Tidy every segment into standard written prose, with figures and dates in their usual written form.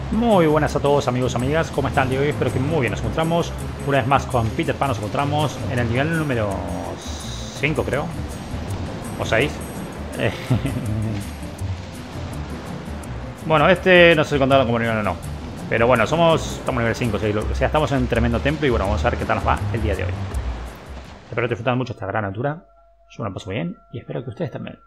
Muy buenas a todos amigos y amigas, ¿cómo están el día de hoy? Espero que muy bien. Nos encontramos una vez más con Peter Pan, nos encontramos en el nivel número 5 creo, o 6. Bueno, no sé si contarlo como nivel o no, pero bueno, estamos en nivel 5, o sea, estamos en un tremendo templo y bueno, vamos a ver qué tal nos va el día de hoy. Espero que disfruten mucho esta gran aventura, yo me la paso bien y espero que ustedes también.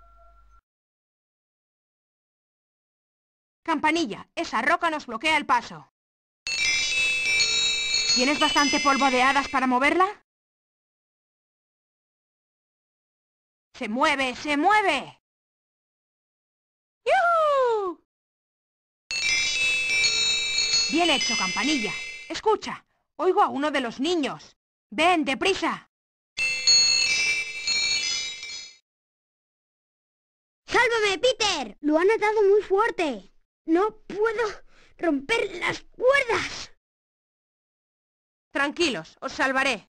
Campanilla, esa roca nos bloquea el paso. ¿Tienes bastante polvo de hadas para moverla? ¡Se mueve, se mueve! ¡Yuhu! Bien hecho, Campanilla. Escucha, oigo a uno de los niños. Ven, deprisa. ¡Sálvame, Peter! Lo han atado muy fuerte. No puedo romper las cuerdas. Tranquilos, os salvaré.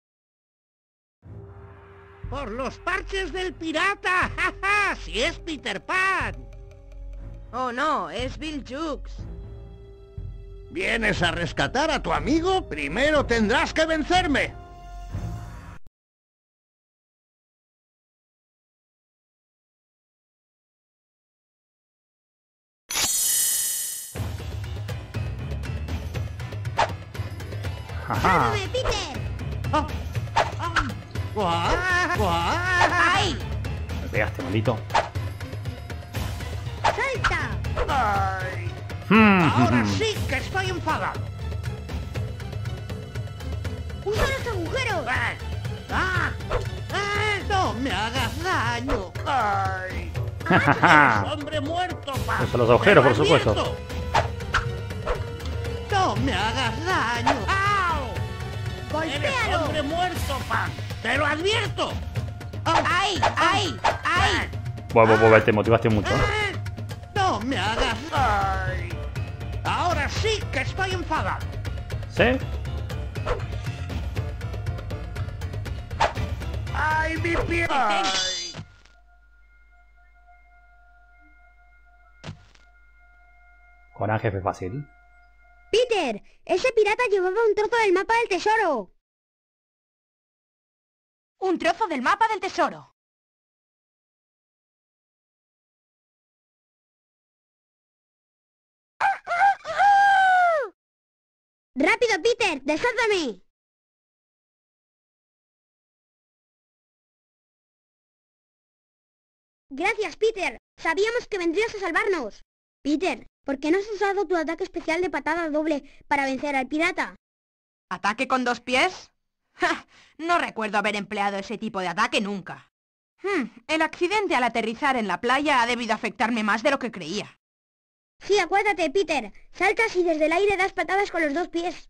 ¡Por los parches del pirata! ¡Ja, ja! ¡Si es Peter Pan! Oh no, es Bill Jukes. ¿Vienes a rescatar a tu amigo? Primero tendrás que vencerme. Ajá. ¡Sálvame, Peter! Ah, ah, guau, guau. ¡Ay! Me pegaste, maldito. ¡Salta! Ay, ahora sí que estoy enfadado. ¡Usa los agujeros! ¡Ah! ¡Ah! ¡Ah! ¡No me hagas daño! ¡Ay! ¡Eres hombre muerto, Pan! Usa los agujeros, ¡Te lo por supuesto. advierto! ¡No me hagas daño! ¡Au! ¡Eres ¡Golpéalo! hombre muerto, Pan! ¡Te lo advierto! ¡Ay! ¡Ay! ¡Ay! Bueno, te motivaste mucho. ¡Ah! ¡No me hagas! ¡Ay! Ahora sí que estoy enfadado. ¿Sí? ¡Ay, mi pie! ¡Ay! Con jefe fácil. ¡Peter! ¡Ese pirata llevaba un trozo del mapa del tesoro! Un trozo del mapa del tesoro. ¡Rápido, Peter! ¡Desátame! Gracias, Peter. Sabíamos que vendrías a salvarnos. Peter, ¿por qué no has usado tu ataque especial de patada doble para vencer al pirata? ¿Ataque con 2 pies? ¡Ja! No recuerdo haber empleado ese tipo de ataque nunca. El accidente al aterrizar en la playa ha debido afectarme más de lo que creía. Sí, acuérdate, Peter. Saltas y desde el aire das patadas con los 2 pies.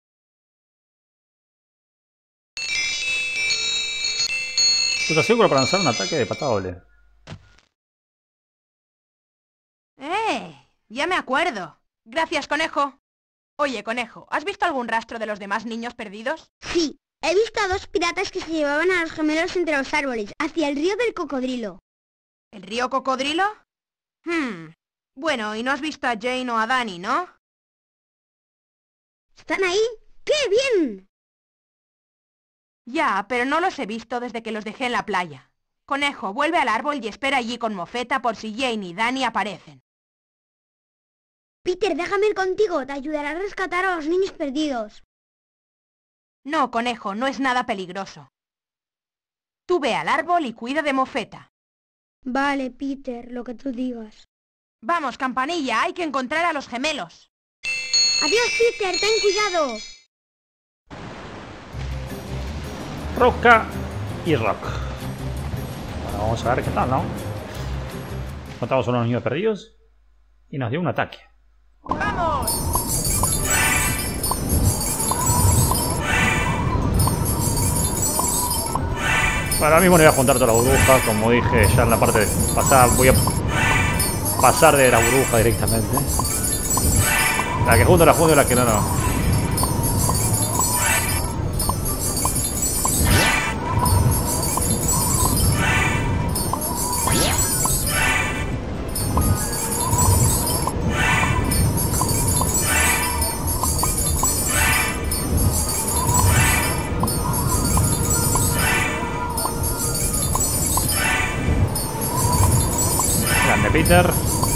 ¿Tú estás seguro para lanzar un ataque de patada doble? Ya me acuerdo. Gracias, conejo. Oye, conejo, ¿has visto algún rastro de los demás niños perdidos? Sí, he visto a 2 piratas que se llevaban a los gemelos entre los árboles, hacia el río del cocodrilo. ¿El río Cocodrilo? Bueno, y no has visto a Jane o a Danny, ¿no? ¿Están ahí? ¡Qué bien! Ya, pero no los he visto desde que los dejé en la playa. Conejo, vuelve al árbol y espera allí con Mofeta por si Jane y Danny aparecen. Peter, déjame ir contigo, te ayudará a rescatar a los niños perdidos. No, conejo, no es nada peligroso. Tú ve al árbol y cuida de Mofeta. Vale, Peter, lo que tú digas. Vamos, Campanilla, hay que encontrar a los gemelos. Adiós, Peter, ten cuidado. Roca y Rock. Bueno, vamos a ver qué tal, ¿no? Encontramos a unos niños perdidos y nos dio un ataque. ¡Vamos! Bueno, ahora mismo no voy a juntar todas las burbujas, como dije ya en la parte pasada, voy a pasar de la burbuja directamente. La que junto y la que no. Peter.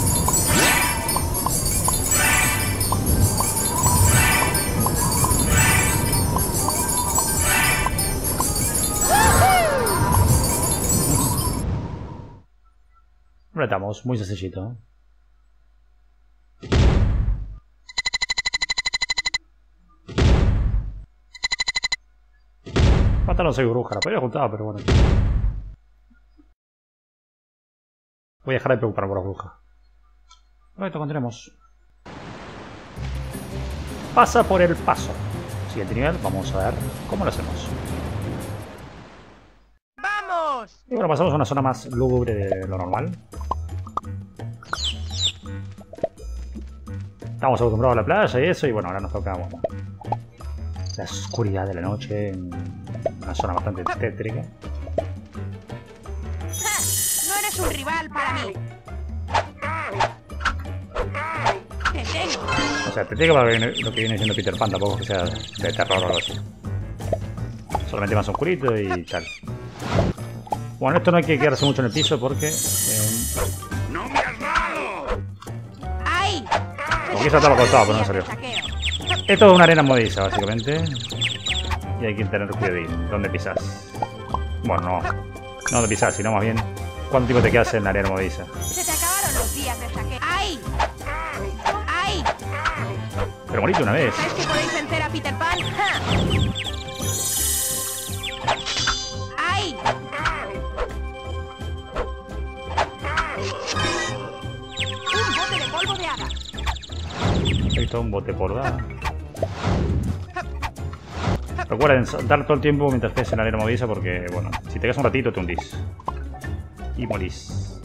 Estamos muy sencillito. Mataron 6 brujas, la podría juntar, pero bueno. Voy a dejar de preocuparme por las brujas. Perfecto, continuemos. Pasa por el paso. Siguiente nivel, vamos a ver cómo lo hacemos. ¡Vamos! Y bueno, pasamos a una zona más lúgubre de lo normal. Estamos acostumbrados a la playa y eso, y bueno, ahora nos toca la oscuridad de la noche en una zona bastante tétrica. ¡Ja! No eres un rival para mí. Te tengo. O sea, te digo lo que viene siendo Peter Pan, tampoco que sea de terror o algo así. Solamente más oscurito y tal. Bueno, esto no hay que quedarse mucho en el piso porque... ¡No me has dado! ¡Ay! Como quise saltar lo costado, pero no salió. Esto es una arena movediza, básicamente. Y hay que tener cuidado dónde pisas. Bueno, no donde pisas, sino más bien cuánto tiempo te quedas en la arena movediza. Se te acabaron los días de saqueo. ¡Ay! ¡Ay! Pero moriste una vez. ¿Sabes que podéis vencer a Peter Pan? ¡Ja! ¡Ay! Un bote de polvo de hadas. Esto es un bote por dar. Recuerden saltar todo el tiempo mientras estés en la arena movediza porque, bueno, si te quedas un ratito te hundís. Y morís.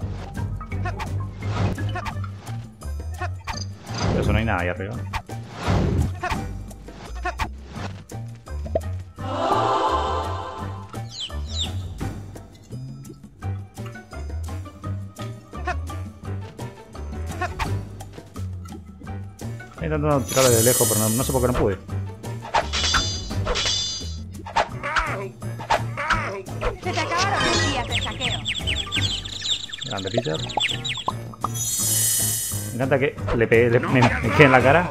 Pero eso no hay nada ahí arriba. Estoy intentando tirarle de lejos, pero no sé por qué no pude. Se te acabaron los días de saqueo. Grande Peter. Me encanta que me quede en la cara.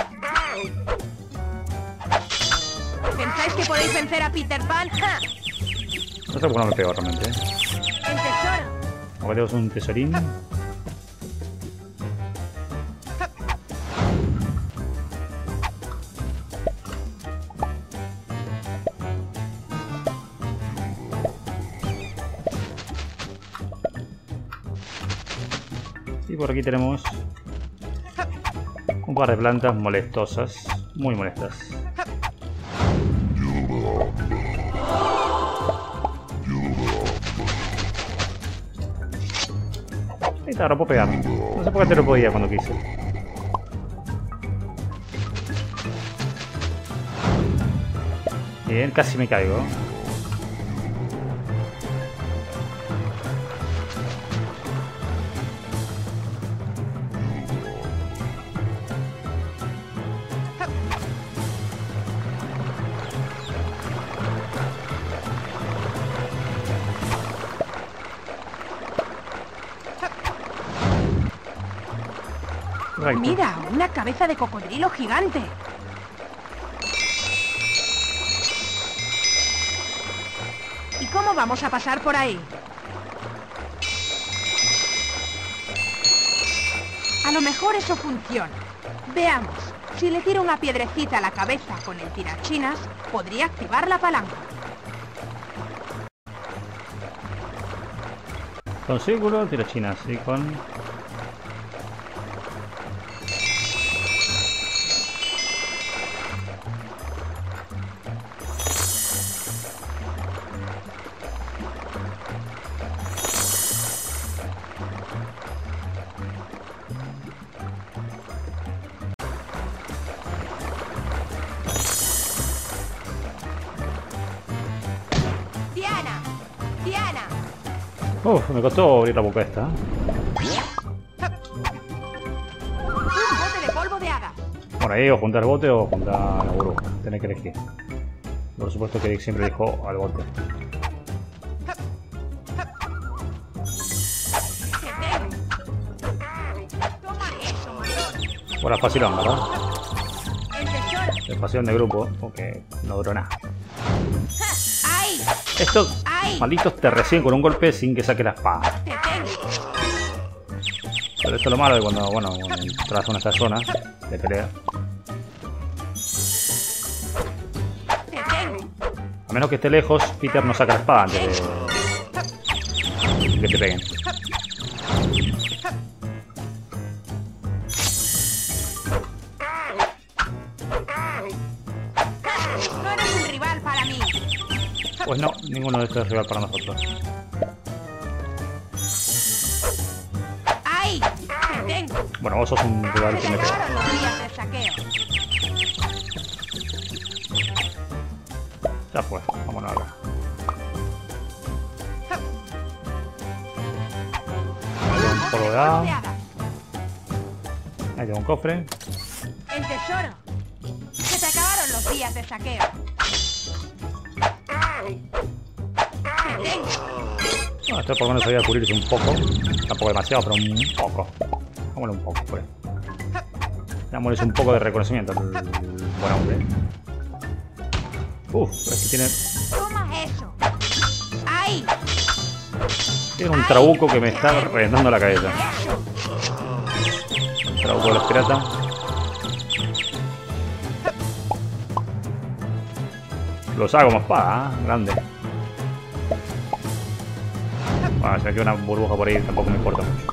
¿Pensáis que podéis vencer a Peter Pan? ¡Ja! No sé por qué no me pego realmente. El tesoro. Acá tenemos un tesorín. Y por aquí tenemos un par de plantas molestosas, muy molestas. Ahí está, ahora puedo pegar. No sé por qué te lo podía cuando quise. Bien, casi me caigo. Correcto. Mira, una cabeza de cocodrilo gigante. ¿Y cómo vamos a pasar por ahí? A lo mejor eso funciona. Veamos. Si le tiro una piedrecita a la cabeza con el tirachinas, podría activar la palanca. Con círculo, tirachinas y con... ¡Diana! ¡Diana! Uf, me costó abrir la boca esta. Un bote de polvo de hadas. Bueno, ahí o juntar el bote o juntar la burbuja. Tenés que elegir. Por supuesto que Dick siempre dijo al bote. Te tengo. Bueno, facilón, ¿verdad? El tesoro. Espación de grupo, porque no duró nada. ¡Ay! Estos ¡Ay! malditos te reciben con un golpe sin que saque la espada. Te tengo. Pero esto es lo malo de cuando, bueno, entras en esta zona de pelea. Te tengo. A menos que esté lejos, Peter no saca la espada antes de que te peguen. No eres un rival para mí. Pues no, ninguno de estos es rival para nosotros. ¡Ay! Te tengo. Bueno, vos sos un rival Se que me pega. acabaron los días de saqueo. Ya fue, vámonos acá. Un polvo de hada. Ahí tengo un cofre. El tesoro. Se te acabaron los días de saqueo. Te tengo. Bueno, esto por lo menos ayuda a cubrirse un poco. Tampoco demasiado, pero un poco. Vámonos un poco, pues. Dámosles un poco de reconocimiento al buen hombre. Uf, es que Toma eso. ¡Ay! tiene un trabuco que me está reventando la cabeza. Trabuco de los piratas. Lo saco como espada, ¿eh? Grande. Bueno, si me queda una burbuja por ahí tampoco me importa mucho.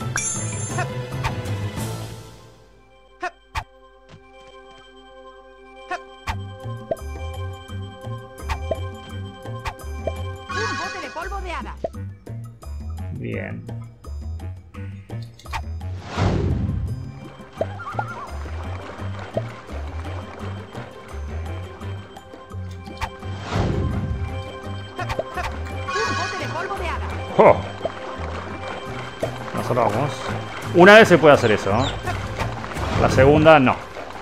Un bote de polvo de hadas. Bien. Un bote de polvo de hadas. ¡Oh! Nosotros vamos. Una vez se puede hacer eso, ¿no? La segunda, no.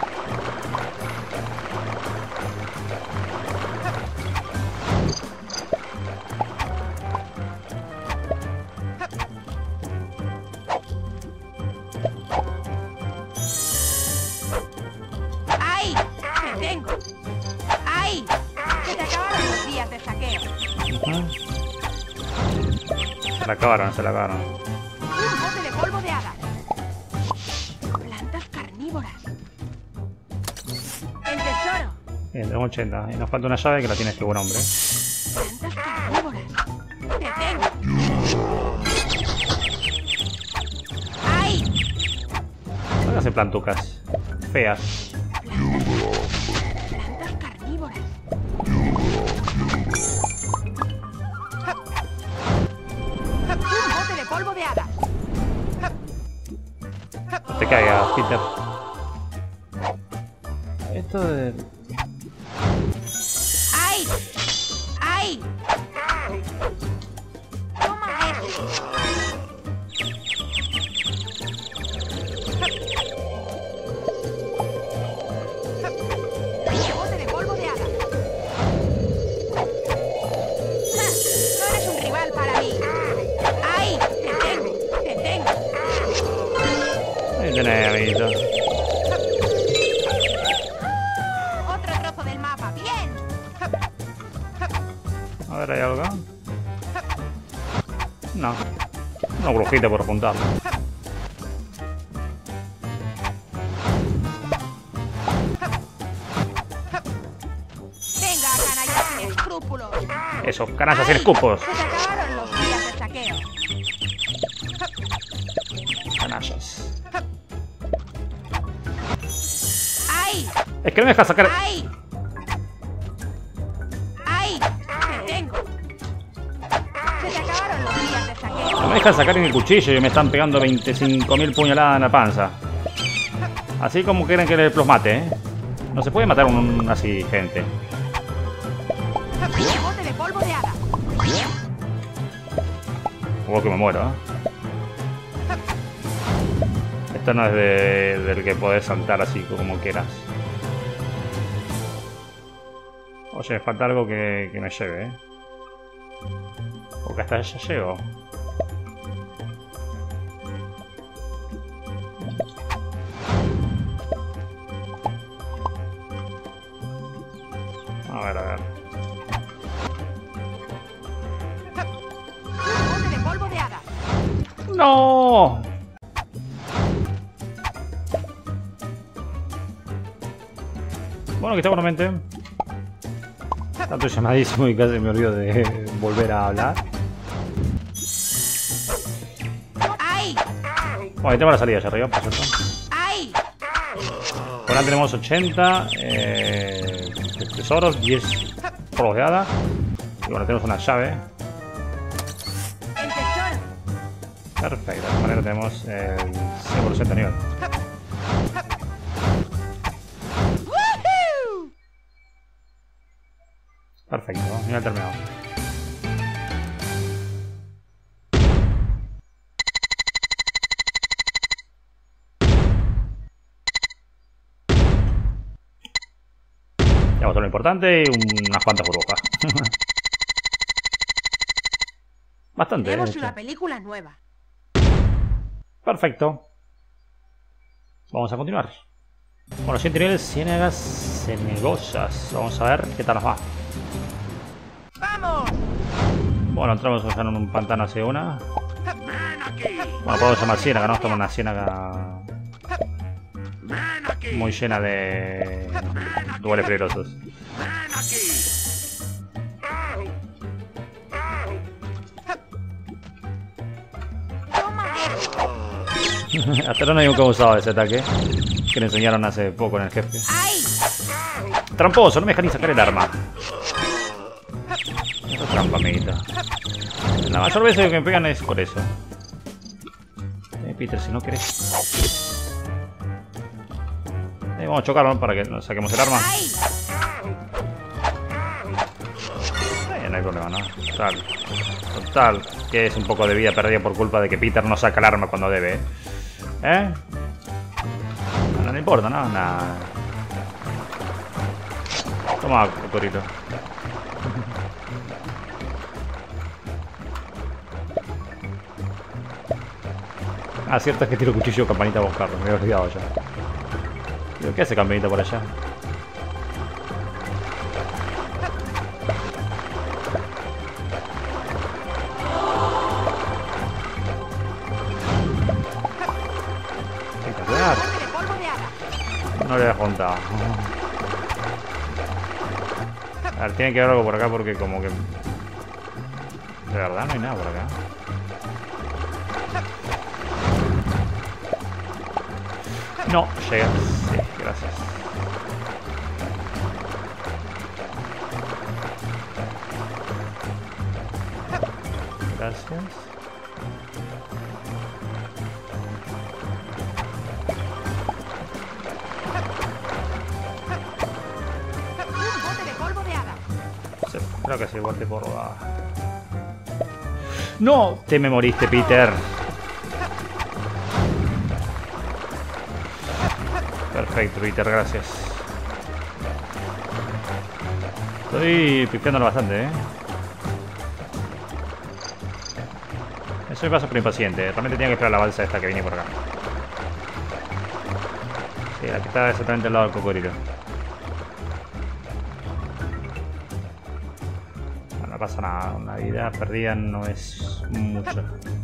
¡Ay! Te tengo. ¡Ay! Se te acabaron los días de saqueo. Ujú. Se la acabaron, se la acabaron. Un bote de polvo de hadas. Plantas carnívoras. El tesoro. Bien, tengo 80. Y nos falta una llave que la tiene este buen hombre. Plantas carnívoras. Te tengo. ¡Ay! Hágase plantucas. Feas. Plantas carnívoras. Un bote de polvo de hadas. No te caigas, Peter. Esto de... ¡Ay! ¡Ay! Toma eso. Bote de polvo de hadas. ¡Ja! No eres un rival para mí. ¡Ay! Te tengo. Te tengo. Ahí tenés, amiguito. Otro trozo del mapa. Bien. A ver, ¿hay algo acá? No. Una brujita por apuntarlo. Venga, canalla sin escrúpulos. Esos canallas sin escupos. Se te acabaron los días de saqueo. Canallas. ¡Ay! Es que no me deja sacar... ¡Ay! ¡Ay! ¡Te tengo! Se te acabaron los días de saqueo. No me deja sacar ni el cuchillo y me están pegando 25.000 puñaladas en la panza. Así como quieren que los mate, ¿eh? No se puede matar un así, gente. Un bote de polvo de hada. O que me muero, ¿eh? Esto no es del que podés saltar así como quieras. Oye, falta algo que me lleve, ¿eh? Porque hasta allá llego. ¡No! Bueno, que está buenamente. Tanto llamadísimo y casi me olvido de volver a hablar. ¡Ay! Bueno, ahí tengo la salida allá arriba, por cierto. ¡Ay! Ahora tenemos 80 tesoros, 10 polvos de hada. Y bueno, tenemos una llave. ¡El tesoro! Perfecto, de esta manera tenemos el 100% de nivel. ¡Woohoo! Perfecto, nivel terminado. Ya todo lo importante y unas cuantas burbujas. Bastante, Tenemos de hecho. una película nueva. Perfecto. Vamos a continuar. Bueno, siguiente nivel, ciénagas cenegosas. Vamos a ver qué tal nos va. ¡Vamos! Bueno, entramos ya en un pantano hacia una. ¡Ven aquí! Bueno, podemos llamar ciénaga, ¿no? Estamos en una ciénaga ¡Ven aquí! muy llena de lugares peligrosos. ¡Ven aquí! ¡Toma esto! Hasta ahora no nunca he usado ese ataque que le enseñaron hace poco en el jefe. ¡Ay! Tramposo, no me deja ni sacar el arma. Eso es trampa, amiguita. La mayor vez que me pegan es por eso. Peter, si no querés. Vamos a chocarlo para que nos saquemos el arma. ¡Ay! No hay problema, ¿no? Total, que es un poco de vida perdida por culpa de que Peter no saca el arma cuando debe. ¿Eh? No, no importa, ¿no? Nada. Toma, Cocorito. Ah, cierto es que tiro cuchillo campanita a buscarlo, me había olvidado ya. Pero, ¿qué hace campanita por allá? Espectacular. ¡De polvo de hada! No le había contado. A ver, tiene que haber algo por acá porque como que... De verdad no hay nada por acá. No, llega. Sí, gracias. Gracias. ¡Un bote de polvo de hada! Sí, creo que sí, bote por la... ¡No! Te me moriste, Peter. Perfecto, Peter, gracias. Estoy pifiándolo bastante, ¿eh? Eso me pasa por impaciente. Realmente tenía que esperar la balsa esta que viene por acá. Sí, la que está exactamente al lado del cocodrilo. Bueno, no pasa nada. Una vida perdida no es mucho.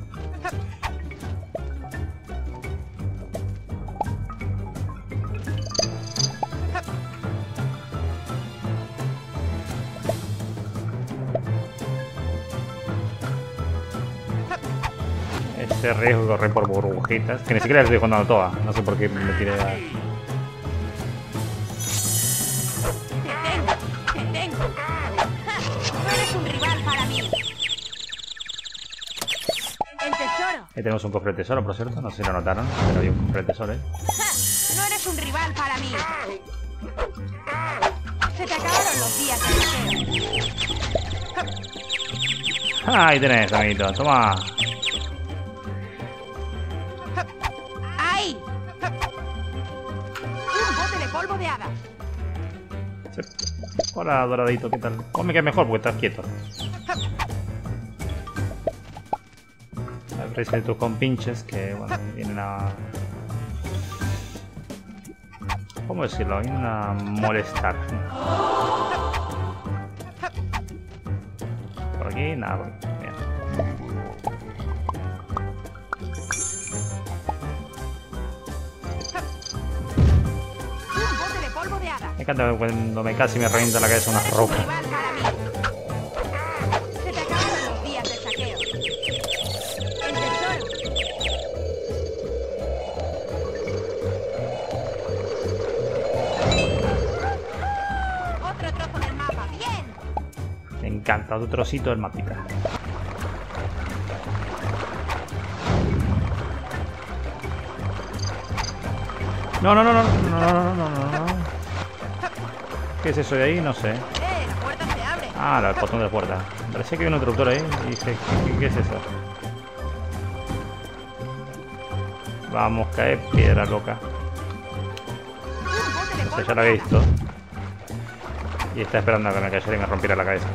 Ese riesgo de correr por burbujitas, que ni siquiera las estoy contando todas. No sé por qué me tiré a... ¡Te tengo! ¡Ja! ¡No eres un rival para mí! ¡El tesoro! Ahí tenemos un cofre de tesoro, por cierto. No sé si lo notaron, pero había un cofre de tesoro, ¿eh? ¡Ja! ¡No eres un rival para mí! Se te acabaron los días de bloqueo. Ah, ahí tenés, amiguito. Toma. ¡Ay! ¡Un bote de polvo de hada! Sí. Hola, doradito, ¿qué tal? Vos me quedas mejor porque estás quieto. Aprecia de tus compinches que, bueno, vienen a... ¿Cómo decirlo? Vienen a molestar. Por aquí, nada, por aquí. Bien. polvo de hada. Me encanta cuando me casi me revienta la cabeza una roca. Rival para mí. Se te acabaron los días de saqueo. El tesoro. Otro trozo del mapa. Bien. Me encanta, otro trocito del mapita. No. ¿Qué es eso de ahí? No sé. La puerta se abre. Ah, el botón de la puerta. Parecía que había un interruptor ahí. Y dije, ¿qué es eso? Vamos, cae piedra loca. No sé, ya lo había visto. Y está esperando a que me cayera y me rompiera la cabeza.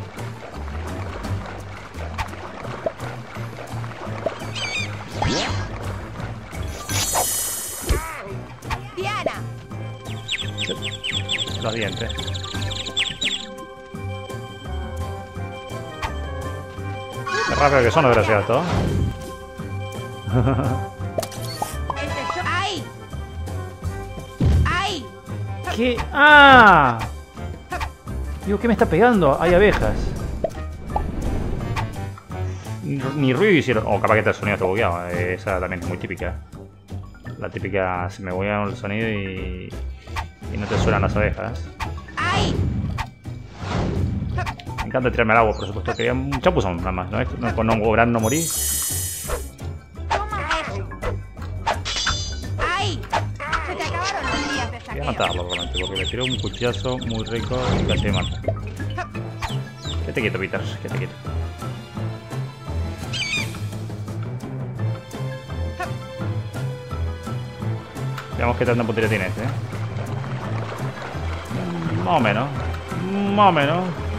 Diana. Los dientes. Qué rápido que son los desgraciados. El tesoro. ¡Ay! ¡Ay! ¿Qué? ¡Ah! Digo, ¿qué me está pegando? Hay abejas. Ni ruido hicieron. O capaz que el sonido está bugueado. Esa también es muy típica. La típica, se me buguea el sonido y no te suenan las abejas. ¡Ay! Me encanta tirarme al agua, por supuesto. Quería un chapuzón nada más, ¿no? Con no lograr no morir. Toma eso. ¡Ay! Se te acabaron los días de Voy saqueo. a matarlo realmente, porque le tiró un cuchillazo muy rico y casi me mata. Quédate quieto, Peter, quédate quieto. Veamos qué tanta puntería tiene este, Más o menos. Más o menos.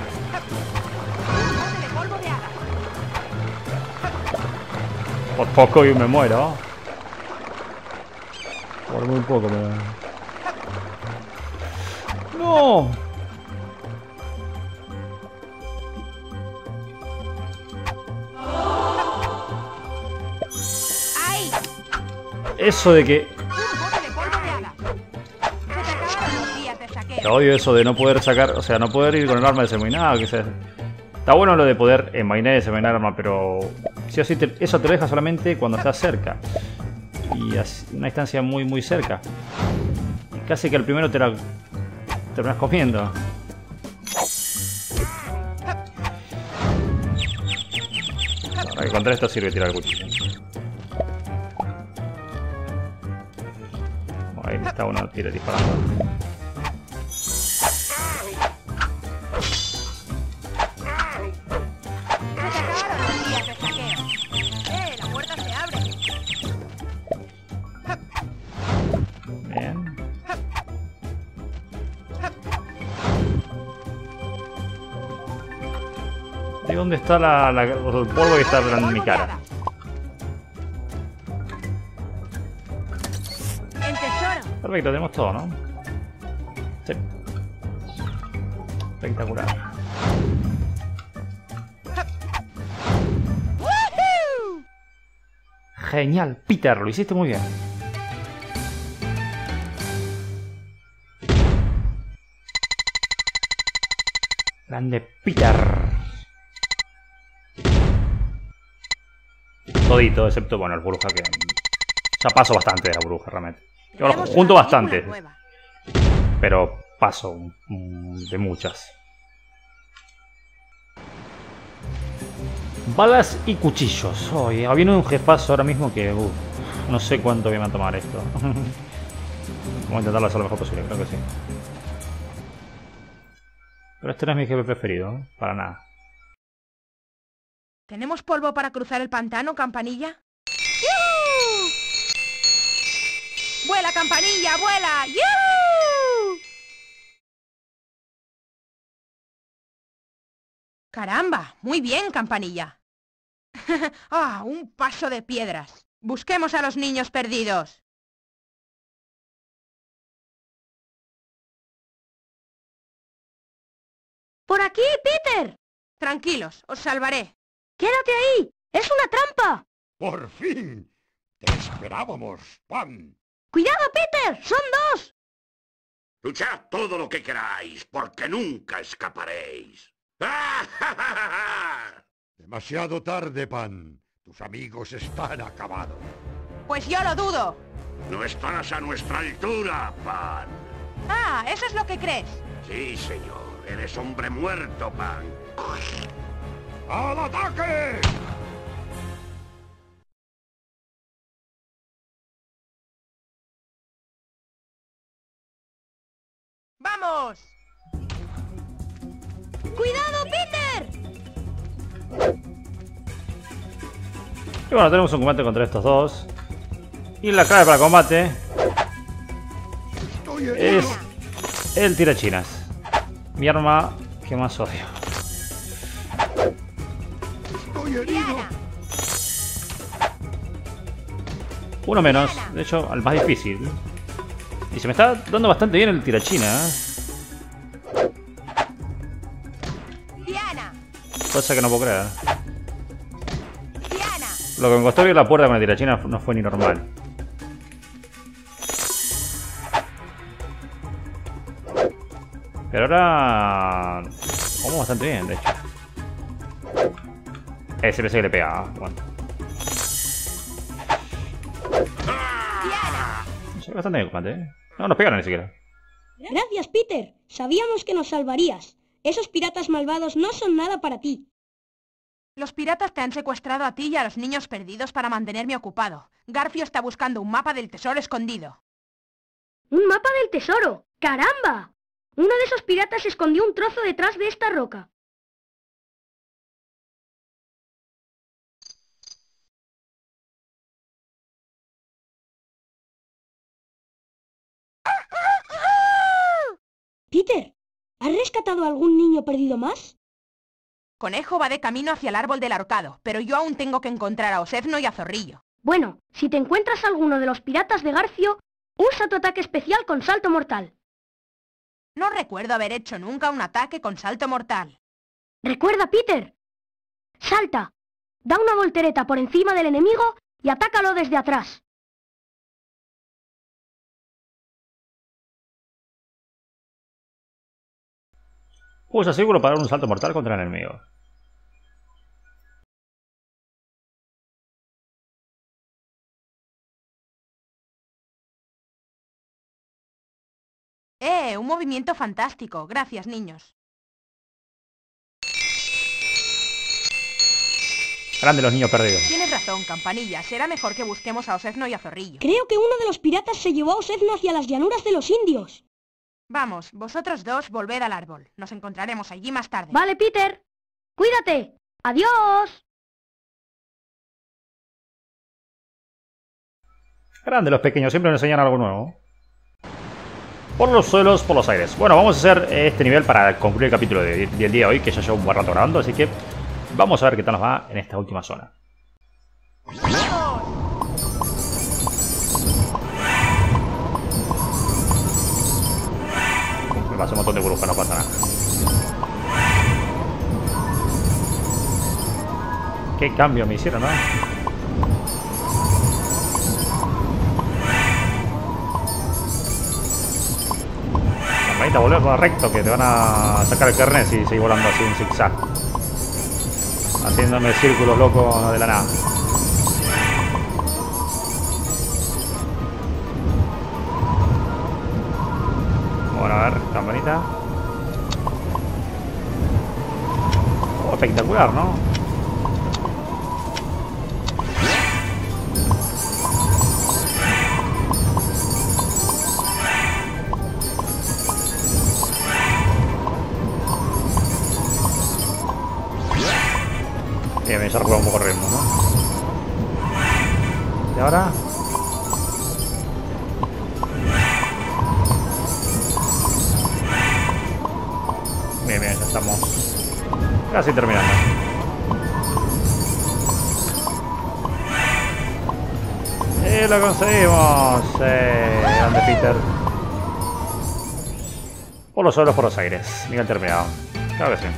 Bote de polvo de hada. Por poco y me muero. Por muy poco me... ¡No! ¡Ay! Eso de que... Un bote de polvo de hada. Se te acabaron los días de Te saqueo. odio eso de no poder sacar... O sea, no poder ir con el arma desenvainada. Que sea... Está bueno lo de poder envainar y desenvainar el arma, pero... Sí o sí, eso te lo deja solamente cuando estás cerca. Y así, una distancia muy cerca. Y casi que el primero te la... terminas comiendo. Para que contra esto sirve tirar el cuchillo. Bueno, ahí está uno disparando. Se te acabaron los días de saqueo. La puerta se abre. Bien. ¿De dónde está el polvo que está en mi cara? El tesoro. Perfecto, tenemos todo, ¿no? Sí. Espectacular. ¡Woohoo! Genial, Peter, lo hiciste muy bien. Grande Peter. Todito, excepto, bueno, el bruja que... Ya paso bastante de la bruja, realmente. Yo Tenemos junto una bastante, película nueva. pero paso de muchas. Balas y cuchillos. Oye, viene un jefazo ahora mismo que... no sé cuánto me va a tomar esto. Vamos a intentarlo hacer lo mejor posible, creo que sí. Pero este no es mi jefe preferido, ¿eh? Para nada. ¿Tenemos polvo para cruzar el pantano, campanilla? ¡Yuhu! ¡Vuela, campanilla, vuela! ¡Yuhu! ¡Caramba! Muy bien, campanilla. ¡Ah! Un paso de piedras. Busquemos a los niños perdidos. ¡Por aquí, Peter! Tranquilos, os salvaré. ¡Quédate ahí! ¡Es una trampa! ¡Por fin! ¡Te esperábamos, Pan! ¡Cuidado, Peter! ¡Son dos! Luchad todo lo que queráis, porque nunca escaparéis. Demasiado tarde, Pan. Tus amigos están acabados. Pues yo lo dudo. No estarás a nuestra altura, Pan. Ah, ¿eso es lo que crees? Sí, señor. Eres hombre muerto, Pan. ¡Al ataque! ¡Vamos! ¡Cuidado, Peter! Y bueno, tenemos un combate contra estos dos. Y la clave para el combate es el tirachinas. Mi arma que más odio. Diana. Uno menos, de hecho, al más difícil. Y se me está dando bastante bien el tirachina. Diana. Cosa que no puedo creer. Diana. Lo que me costó abrir la puerta con el tirachina no fue ni normal. Pero ahora... vamos bastante bien, de hecho. Ese pensé que le pegaba. Bueno. Se ve bastante bien el combate, ¿eh? No nos pegaron ni siquiera. Gracias, Peter. Sabíamos que nos salvarías. Esos piratas malvados no son nada para ti. Los piratas te han secuestrado a ti y a los niños perdidos para mantenerme ocupado. Garfio está buscando un mapa del tesoro escondido. ¡Un mapa del tesoro! ¡Caramba! Uno de esos piratas escondió un trozo detrás de esta roca. Peter, ¿has rescatado a algún niño perdido más? Conejo va de camino hacia el árbol del ahorcado, pero yo aún tengo que encontrar a Osezno y a Zorrillo. Bueno, si te encuentras a alguno de los piratas de Garfio, usa tu ataque especial con salto mortal. No recuerdo haber hecho nunca un ataque con salto mortal. Recuerda, Peter. Salta, da una voltereta por encima del enemigo y atácalo desde atrás. Usa seguro para dar un salto mortal contra el enemigo. Un movimiento fantástico. Gracias, niños. Grande los niños perdidos. Tienes razón, Campanilla. Será mejor que busquemos a Osezno y a Zorrillo. Creo que uno de los piratas se llevó a Osezno hacia las llanuras de los indios. Vamos, vosotros dos volved al árbol. Nos encontraremos allí más tarde. Vale, Peter. Cuídate. Adiós. Grande los pequeños, siempre nos enseñan algo nuevo. Por los suelos, por los aires. Bueno, vamos a hacer este nivel para concluir el capítulo del día de hoy, que ya llevo un buen rato grabando, así que vamos a ver qué tal nos va en esta última zona. Me pasó un montón de burbujas, no pasa nada. Qué cambio me hicieron, ¿no? Campanita, volver para recto, que te van a sacar el carnet si seguís volando así en zigzag. Haciéndome círculos locos de la nada. Bueno, a ver, campanita. Oh, espectacular, ¿no? Bien, me se recupera un poco el ritmo, ¿no? Y ahora... Bien, bien, ya estamos casi terminando. ¡Y lo conseguimos! Grande Peter. Por los suelos, por los aires. Nivel terminado. Claro que sí.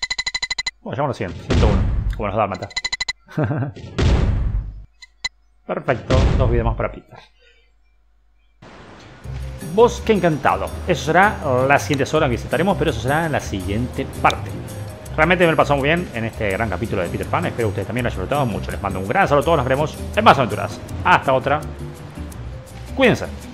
Bueno, llegamos a 100, 101. Como nos da mata. Bueno, Perfecto, 2 videos más para Peter. Bosque Encantado. Eso será la siguiente zona que visitaremos, pero eso será en la siguiente parte. Realmente me lo he pasado muy bien en este gran capítulo de Peter Pan. Espero que ustedes también lo hayan disfrutado mucho. Les mando un gran saludo a todos. Nos veremos en más aventuras. Hasta otra. Cuídense.